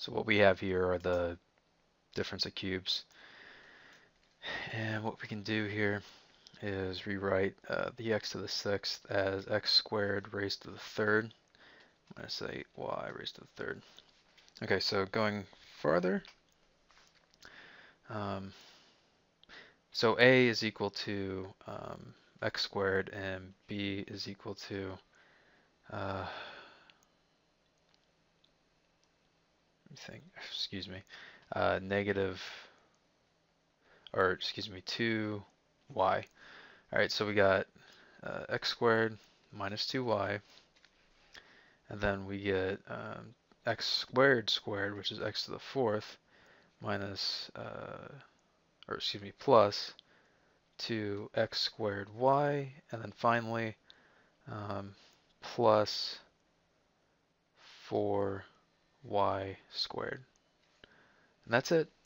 So what we have here are the difference of cubes. And what we can do here is rewrite the x to the sixth as x squared raised to the third. I'm going to say y raised to the third. Okay, so going farther, um, so a is equal to x squared and b is equal to let me think, excuse me, negative, or excuse me, 2y. All right, so we got x squared minus 2y, and then we get x squared squared, which is x to the fourth, minus, or excuse me, plus 2x squared y, and then finally plus 4y squared. And that's it.